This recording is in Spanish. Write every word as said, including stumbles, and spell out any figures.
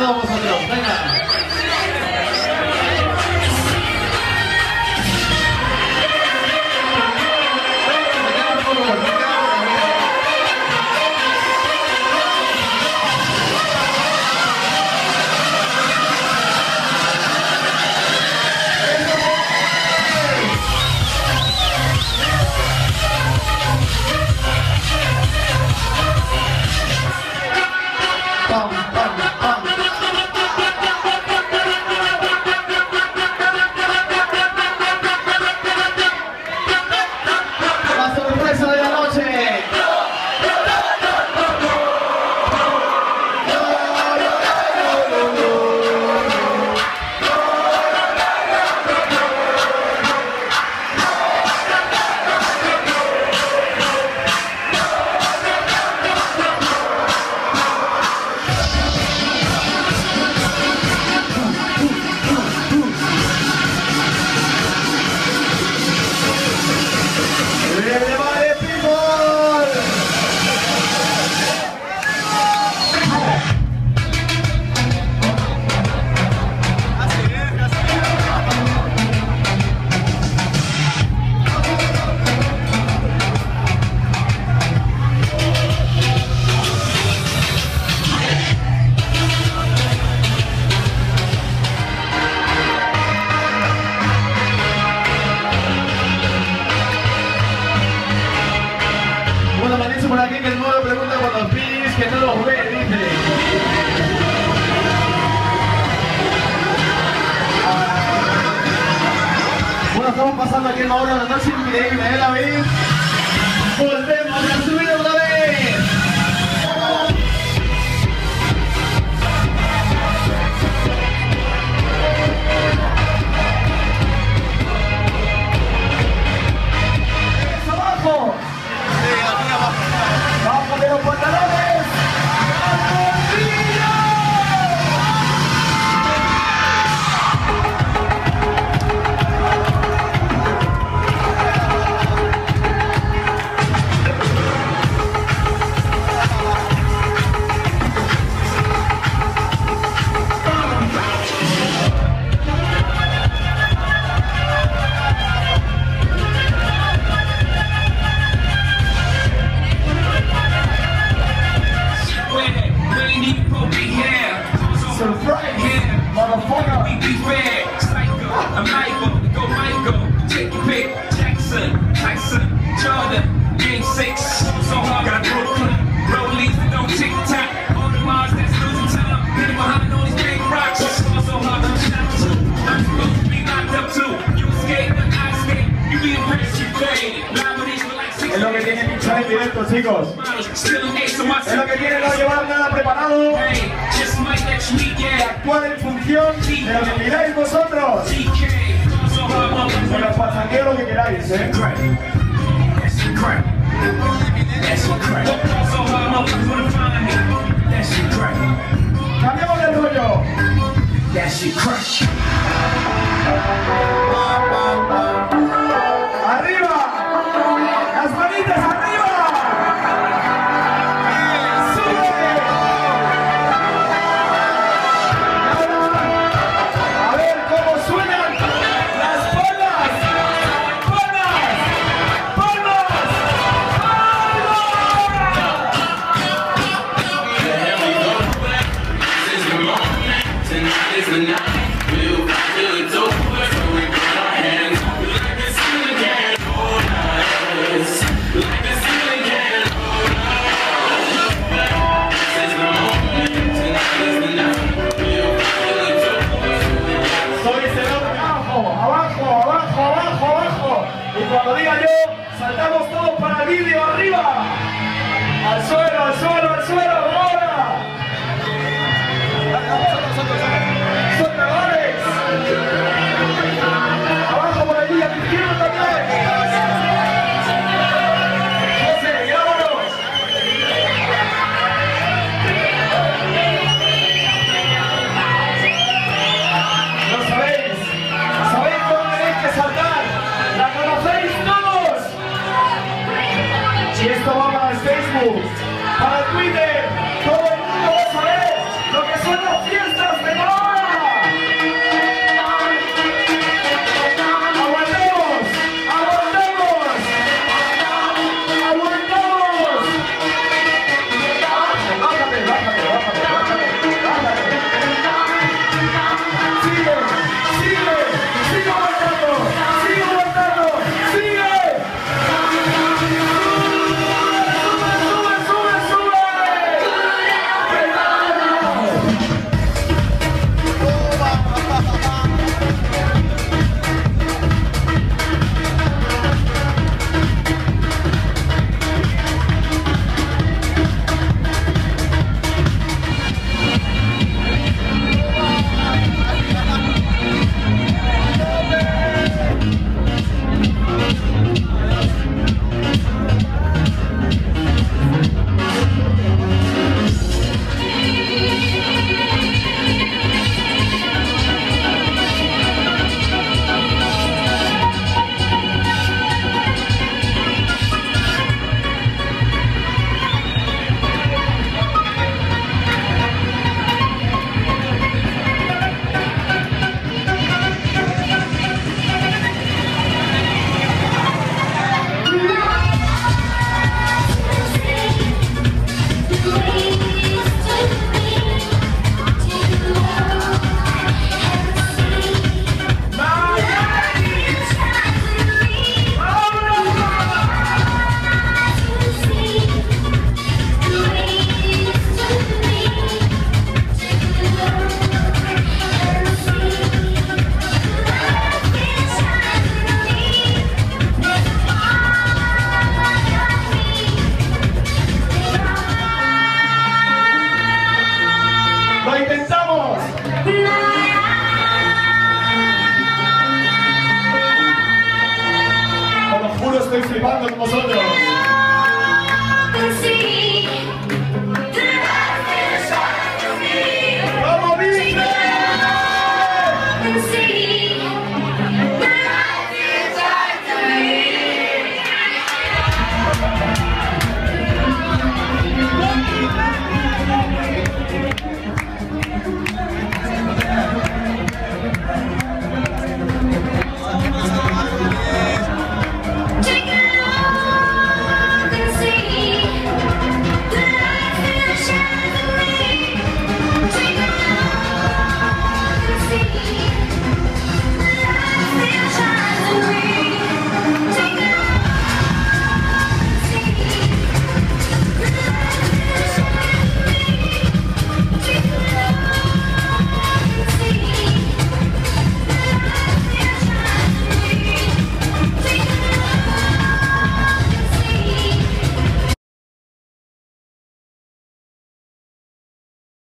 todos vosotros. Venga. Bueno, me han dicho por aquí que el nuevo pregunta cuando los pis, que no los ve, dice. Bueno, estamos pasando aquí en la hora de la noche increíble, ¿eh, David? Volvemos a subir otra vez. ¡Abajo! ¡Bajo de los pantalones! Es lo que tiene pinchar en directo, chicos. Es lo que tiene no llevar nada preparado. Y actuar en función de lo que queráis vosotros. Se los pasanqueo lo que queráis, ¿eh? Cambiamos de rollo. ¡Arriba! ¡Las manitas arriba! ¡Sube! A ver cómo suenan las palmas. ¡Palmas! ¡Palmas! Cuando diga yo, saltamos todos para el vídeo, arriba, al suelo, al suelo, al suelo, ahora. Suelta, estoy flipando con vosotros. ¡Vamos, Vince!